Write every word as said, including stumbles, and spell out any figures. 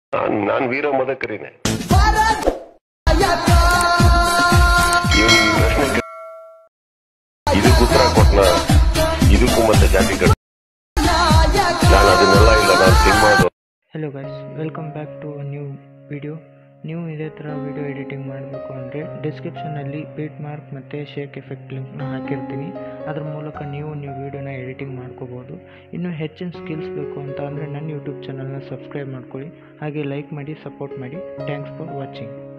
ನಾನು ವೀರ ಮದಕರಿನೇ. ಇದಕ್ಕೂ ಉತ್ತರ ಕೊಟ್ಟನ, ಇದಕ್ಕೂ ಮತ್ತೆ ಜಾತಿಗಳು ನಾನು ಅದನ್ನೆಲ್ಲ ಇಲ್ಲ, ನಾನು ಸಿನಿಮಾದು. Hello guys, welcome back to a new video. ನೀವು ಇದೇ ಥರ ವಿಡಿಯೋ ಎಡಿಟಿಂಗ್ ಮಾಡಬೇಕು ಅಂದರೆ ಡಿಸ್ಕ್ರಿಪ್ಷನಲ್ಲಿ ಬೀಟ್ ಮಾರ್ಕ್ ಮತ್ತು ಶೇಕ್ ಎಫೆಕ್ಟ್ ಲಿಂಕ್ನ ಹಾಕಿರ್ತೀನಿ. ಅದ್ರ ಮೂಲಕ ನೀವು ನೀವು ವೀಡಿಯೋನ ಎಡಿಟಿಂಗ್ ಮಾಡ್ಕೋಬೋದು. ಇನ್ನೂ ಹೆಚ್ಚಿನ ಸ್ಕಿಲ್ಸ್ ಬೇಕು ಅಂತ ಅಂದರೆ ನನ್ನ ಯೂಟ್ಯೂಬ್ ಚಾನಲ್ನ ಸಬ್ಸ್ಕ್ರೈಬ್ ಮಾಡ್ಕೊಳ್ಳಿ, ಹಾಗೆ ಲೈಕ್ ಮಾಡಿ, ಸಪೋರ್ಟ್ ಮಾಡಿ. Thanks for watching.